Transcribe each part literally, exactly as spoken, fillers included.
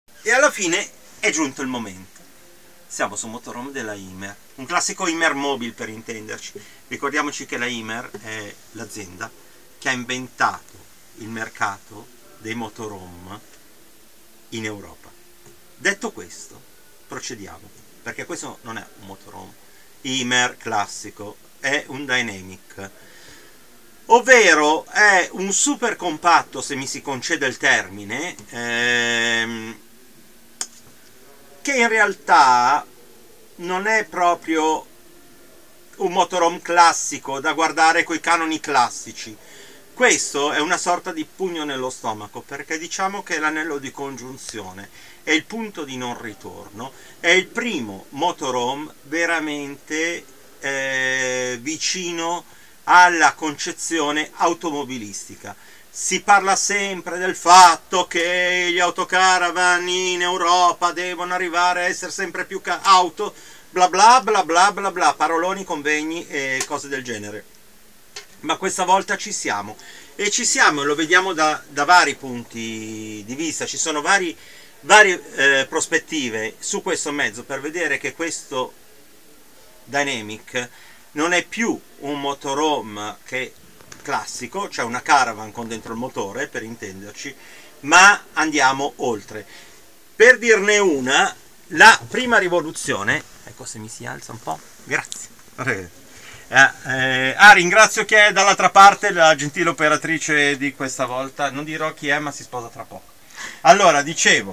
E alla fine è giunto il momento. Siamo su un motorhome della Imer, un classico Imer Mobile per intenderci. Ricordiamoci che la Imer è l'azienda che ha inventato il mercato dei motorhome in Europa. Detto questo, procediamo, perché questo non è un motorhome Imer classico, è un Dynamic, ovvero è un super compatto, se mi si concede il termine, ehm, che in realtà non è proprio un motorhome classico da guardare coi canoni classici. Questo è una sorta di pugno nello stomaco, perché diciamo che l'anello di congiunzione è il punto di non ritorno, è il primo motorhome veramente eh, vicino alla concezione automobilistica. Si parla sempre del fatto che gli autocaravan in Europa devono arrivare a essere sempre più auto, bla bla bla bla bla bla, paroloni, convegni e cose del genere. Ma questa volta ci siamo, e ci siamo, lo vediamo da, da vari punti di vista. Ci sono vari, varie eh, prospettive su questo mezzo per vedere che questo Dynamic non è più un motorhome che classico, cioè una caravan con dentro il motore, per intenderci, ma andiamo oltre. Per dirne una, la prima rivoluzione, ecco se mi si alza un po', grazie. Eh, eh, ah, ringrazio chi è dall'altra parte, la gentile operatrice di questa volta, non dirò chi è, ma si sposa tra poco. Allora, dicevo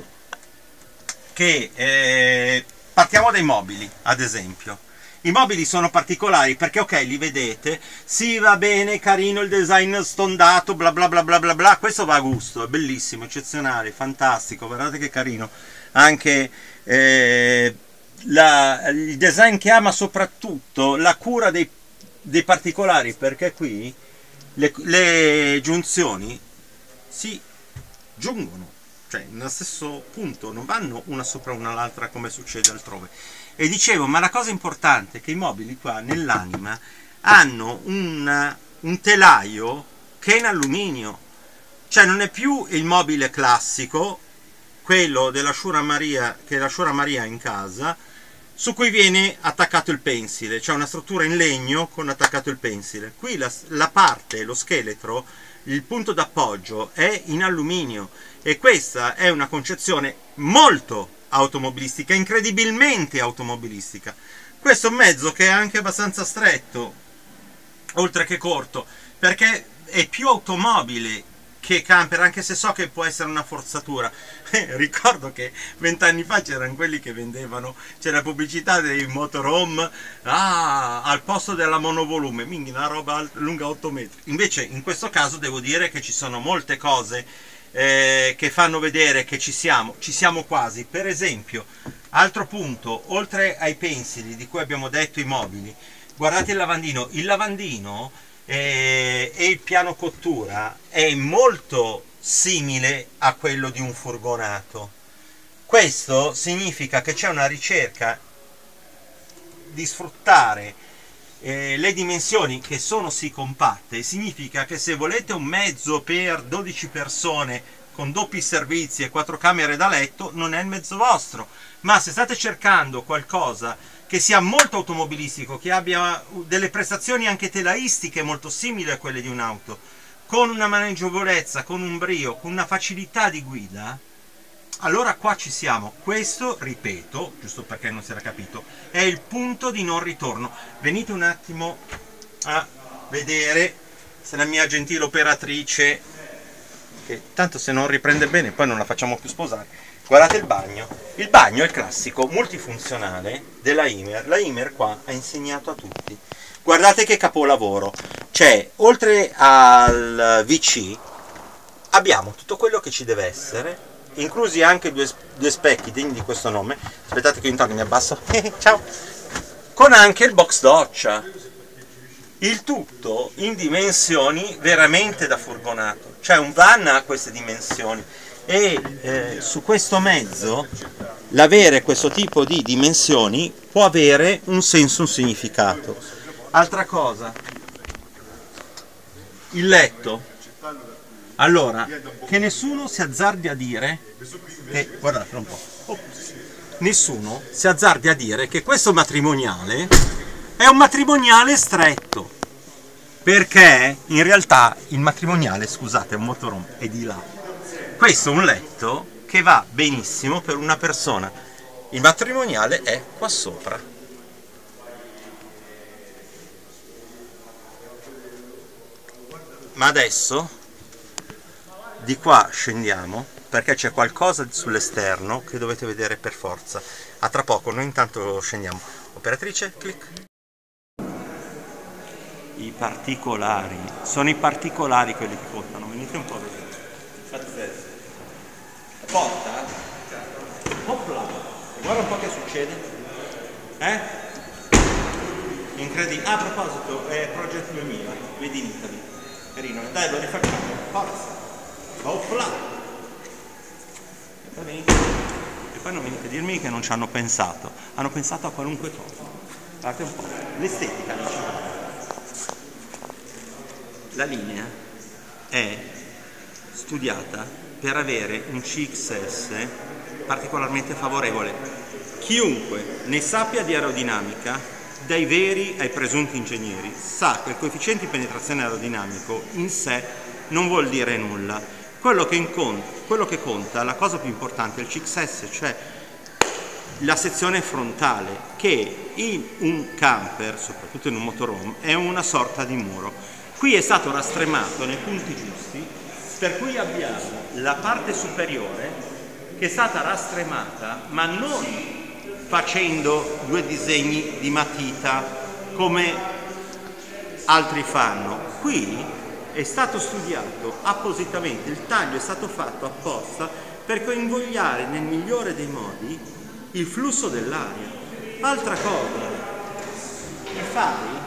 che eh, partiamo dai mobili, ad esempio. I mobili sono particolari perché, ok, li vedete, sì, va bene, carino il design stondato, bla bla bla bla bla bla, questo va a gusto, è bellissimo, eccezionale, fantastico, guardate che carino. Anche eh, la, il design che ama soprattutto la cura dei, dei particolari, perché qui le, le giunzioni si giungono, cioè nello stesso punto, non vanno una sopra una l'altra come succede altrove. E dicevo, ma la cosa importante è che i mobili qua nell'anima hanno una, un telaio che è in alluminio, cioè non è più il mobile classico, quello dell'Ashura Maria, che l'Ashura Maria ha in casa, su cui viene attaccato il pensile, cioè una struttura in legno con attaccato il pensile. Qui la, la parte, lo scheletro, il punto d'appoggio è in alluminio, e questa è una concezione molto automobilistica, incredibilmente automobilistica. Questo è un mezzo che è anche abbastanza stretto, oltre che corto, perché è più automobile che camper, anche se so che può essere una forzatura. Eh, ricordo che vent'anni fa c'erano quelli che vendevano, c'era pubblicità dei motorhome, ah, al posto della monovolume, minchia, una roba lunga otto metri. Invece in questo caso devo dire che ci sono molte cose eh, che fanno vedere che ci siamo, ci siamo quasi. Per esempio, altro punto, oltre ai pensili di cui abbiamo detto, i mobili, guardate il lavandino, il lavandino e il piano cottura è molto simile a quello di un furgonato. Questo significa che c'è una ricerca di sfruttare eh, le dimensioni che sono sì compatte. Significa che se volete un mezzo per dodici persone con doppi servizi e quattro camere da letto, non è il mezzo vostro, ma se state cercando qualcosa che sia molto automobilistico, che abbia delle prestazioni anche telaistiche molto simili a quelle di un'auto, con una maneggevolezza, con un brio, con una facilità di guida, allora qua ci siamo. Questo, ripeto, giusto perché non si era capito, è il punto di non ritorno. Venite un attimo a vedere se la mia gentile operatrice, che tanto se non riprende bene poi non la facciamo più sposare. Guardate il bagno. Il bagno è il classico multifunzionale della Imer. La Imer qua ha insegnato a tutti. Guardate che capolavoro. C'è, oltre al V C, abbiamo tutto quello che ci deve essere, inclusi anche due, due specchi degni di questo nome. Aspettate che intanto mi abbasso. Ciao. Con anche il box doccia. Il tutto in dimensioni veramente da furgonato. Cioè un van ha queste dimensioni. E eh, su questo mezzo l'avere questo tipo di dimensioni può avere un senso, un significato. Altra cosa, il letto Allora, che nessuno si azzardi a dire che, guardate un po', oh, nessuno si azzardi a dire che questo matrimoniale è un matrimoniale stretto, perché in realtà il matrimoniale, scusate, è un motorhome, è di là. Questo è un letto che va benissimo per una persona. Il matrimoniale è qua sopra. Ma adesso di qua scendiamo perché c'è qualcosa sull'esterno che dovete vedere per forza. A tra poco, noi intanto scendiamo. Operatrice, clic. I particolari, sono i particolari quelli che contano, venite un po' a vedere. Pazzesco. Porta? Opla! Guarda un po' che succede. Eh? Incredibile. Ah, a proposito, è Project duemila, vedi in Italy. Carino, dai, lo rifacciamo. Forza! Opla! E poi venite, e poi non venite a dirmi che non ci hanno pensato. Hanno pensato a qualunque cosa. Guardate un po'. L'estetica, diciamo. La linea è studiata per avere un C X S particolarmente favorevole. Chiunque ne sappia di aerodinamica, dai veri ai presunti ingegneri, sa che il coefficiente di penetrazione aerodinamico in sé non vuol dire nulla. Quello che, quello che conta, la cosa più importante, è il C X S, cioè la sezione frontale, che in un camper, soprattutto in un motorhome, è una sorta di muro. Qui è stato rastremato nei punti giusti, per cui abbiamo la parte superiore che è stata rastremata, ma non facendo due disegni di matita come altri fanno. Qui è stato studiato appositamente, il taglio è stato fatto apposta per convogliare nel migliore dei modi il flusso dell'aria. Altra cosa, i fari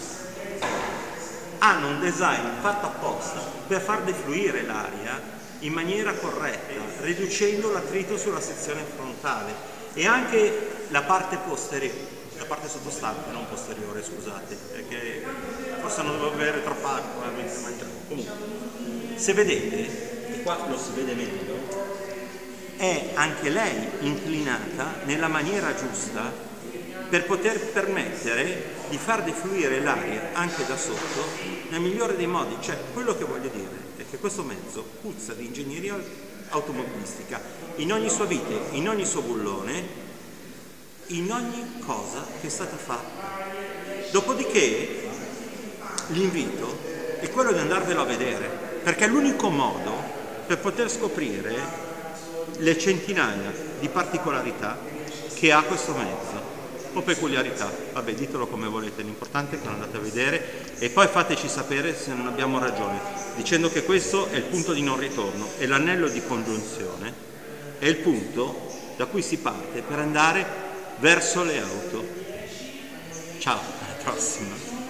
hanno un design fatto apposta per far defluire l'aria in maniera corretta, riducendo l'attrito sulla sezione frontale, e anche la parte posteriore, la parte sottostante, non posteriore, scusate, perché forse non devo bere troppa acqua mentre mangiavo. Comunque, se vedete, e qua lo si vede meglio, è anche lei inclinata nella maniera giusta per poter permettere di far defluire l'aria anche da sotto nel migliore dei modi. Cioè, quello che voglio dire è che questo mezzo puzza di ingegneria automobilistica in ogni sua vite, in ogni suo bullone, in ogni cosa che è stata fatta. Dopodiché l'invito è quello di andarvelo a vedere, perché è l'unico modo per poter scoprire le centinaia di particolarità che ha questo mezzo, o peculiarità, vabbè, ditelo come volete, l'importante è che lo andate a vedere e poi fateci sapere se non abbiamo ragione, dicendo che questo è il punto di non ritorno, è l'anello di congiunzione, è il punto da cui si parte per andare verso le auto. Ciao, alla prossima!